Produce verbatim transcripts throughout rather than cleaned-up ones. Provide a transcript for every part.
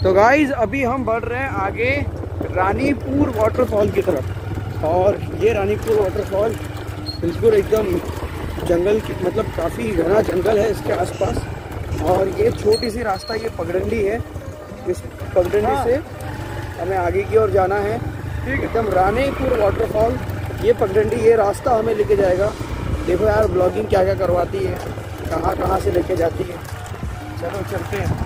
तो गाइज अभी हम बढ़ रहे हैं आगे रानीपुर वाटरफॉल की तरफ। और ये रानीपुर वाटरफॉल बिल्कुल एकदम जंगल की, मतलब काफ़ी घना जंगल है इसके आसपास। और ये छोटी सी रास्ता, ये पगडंडी है, इस पगडंडी से हमें आगे की ओर जाना है। एकदम रानीपुर वाटरफॉल, ये पगडंडी, ये रास्ता हमें लेके जाएगा। देखो यार ब्लॉगिंग क्या क्या करवाती है, कहाँ कहाँ से लेके जाती है। चलो चलते हैं।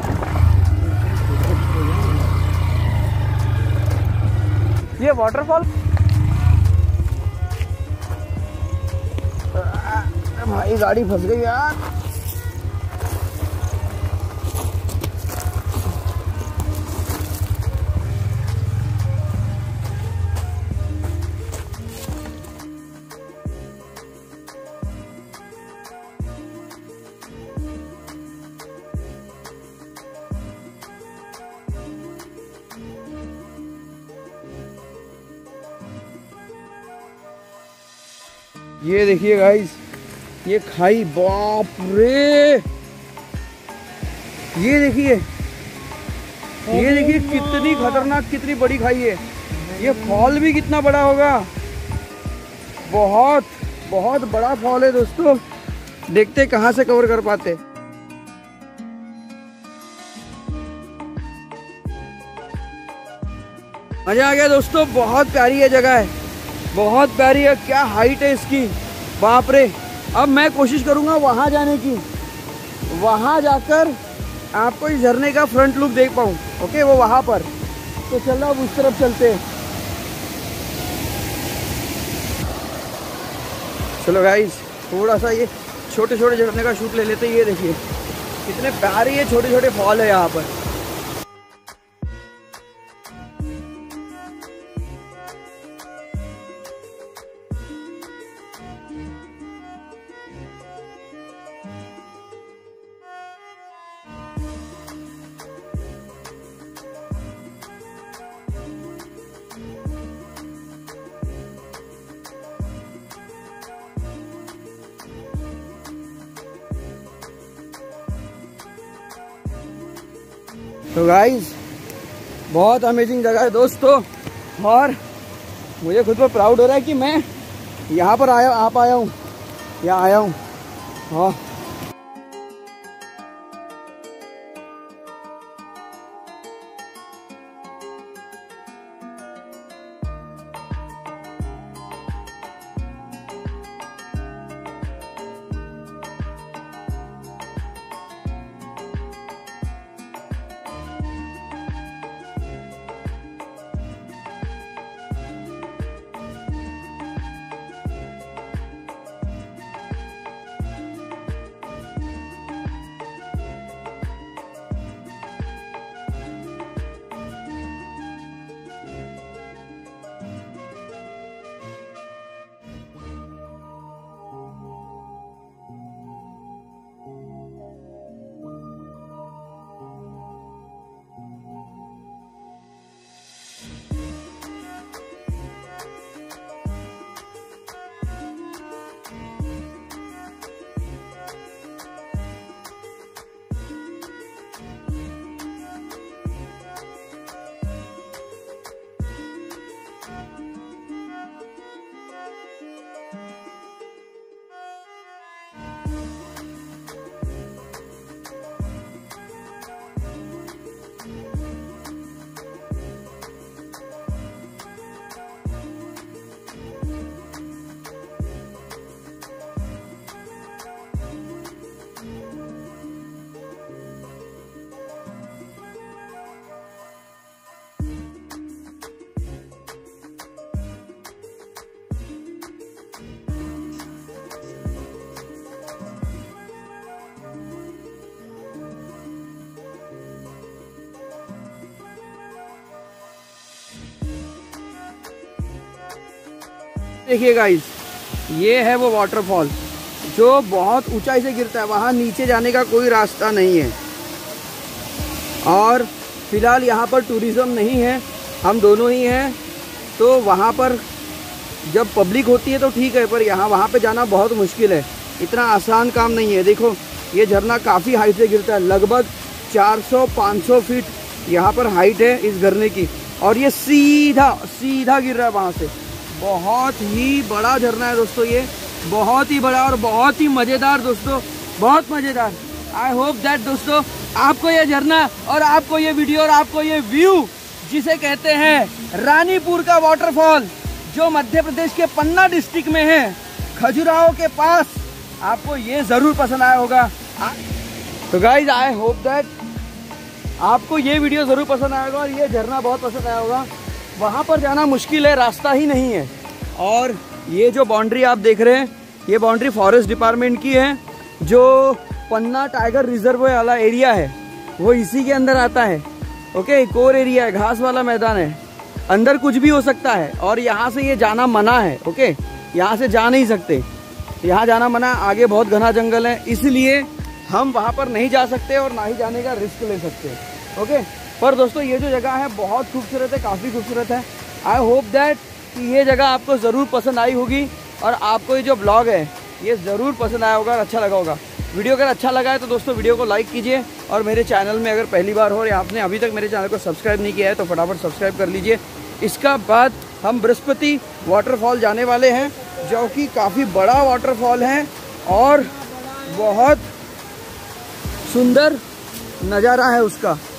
ये वाटरफॉल भाई गाड़ी फंस गई यार। ये देखिए गाइस, ये खाई, बाप रे, ये देखिए, ये देखिए कितनी खतरनाक, कितनी बड़ी खाई है। ये फॉल भी कितना बड़ा होगा, बहुत बहुत बड़ा फॉल है दोस्तों। देखते कहाँ से कवर कर पाते। मजा आ गया दोस्तों, बहुत प्यारी है जगह है, बहुत प्यारी है। क्या हाइट है इसकी, बाप रे। अब मैं कोशिश करूंगा वहां जाने की, वहां जाकर आपको इस झरने का फ्रंट लुक देख पाऊं। ओके, वो वहां पर। तो चलो अब उस तरफ चलते हैं। चलो गाइस, थोड़ा सा ये छोटे छोटे झरने का शूट ले लेते हैं। ये देखिए कितने प्यारे ये छोटे छोटे फॉल है यहाँ पर। तो गाइस बहुत अमेजिंग जगह है दोस्तों, और मुझे खुद पर प्राउड हो रहा है कि मैं यहाँ पर आया आ पाया हूँ, यहाँ आया हूँ। हाँ देखिए गाइस, ये है वो वाटरफॉल जो बहुत ऊंचाई से गिरता है। वहाँ नीचे जाने का कोई रास्ता नहीं है, और फिलहाल यहाँ पर टूरिज्म नहीं है, हम दोनों ही हैं। तो वहाँ पर जब पब्लिक होती है तो ठीक है, पर यहाँ वहाँ पे जाना बहुत मुश्किल है, इतना आसान काम नहीं है। देखो ये झरना काफ़ी हाइट से गिरता है, लगभग चार सौ पाँच सौ फीट यहाँ पर हाइट है इस झरने की, और ये सीधा सीधा गिर रहा है वहाँ से। बहुत ही बड़ा झरना है दोस्तों, ये बहुत ही बड़ा और बहुत ही मज़ेदार दोस्तों, बहुत मज़ेदार। आई होप दैट दोस्तों आपको ये झरना और आपको ये वीडियो और आपको ये व्यू, जिसे कहते हैं रानीपुर का वाटरफॉल, जो मध्य प्रदेश के पन्ना डिस्ट्रिक्ट में है, खजुराहो के पास, आपको ये ज़रूर पसंद आया होगा। तो गाइज आई होप दैट आपको ये वीडियो ज़रूर पसंद आएगा और ये झरना बहुत पसंद आया होगा। वहाँ पर जाना मुश्किल है, रास्ता ही नहीं है। और ये जो बाउंड्री आप देख रहे हैं, ये बाउंड्री फॉरेस्ट डिपार्टमेंट की है। जो पन्ना टाइगर रिजर्व वाला एरिया है वो इसी के अंदर आता है। ओके, कोर एरिया है, घास वाला मैदान है, अंदर कुछ भी हो सकता है और यहाँ से ये जाना मना है। ओके, यहाँ से जा नहीं सकते, यहाँ जाना मना, आगे बहुत घना जंगल है, इसलिए हम वहाँ पर नहीं जा सकते और ना ही जाने का रिस्क ले सकते। ओके, पर दोस्तों ये जो जगह है बहुत खूबसूरत है, काफ़ी खूबसूरत है। आई होप दैट कि ये जगह आपको ज़रूर पसंद आई होगी और आपको ये जो ब्लॉग है ये ज़रूर पसंद आया होगा और अच्छा लगा होगा। वीडियो अगर अच्छा लगा है तो दोस्तों वीडियो को लाइक कीजिए, और मेरे चैनल में अगर पहली बार हो और आपने अभी तक मेरे चैनल को सब्सक्राइब नहीं किया है तो फटाफट सब्सक्राइब कर लीजिए। इसका बाद हम बृहस्पति वाटरफॉल जाने वाले हैं, जो कि काफ़ी बड़ा वाटरफॉल है और बहुत सुंदर नज़ारा है उसका।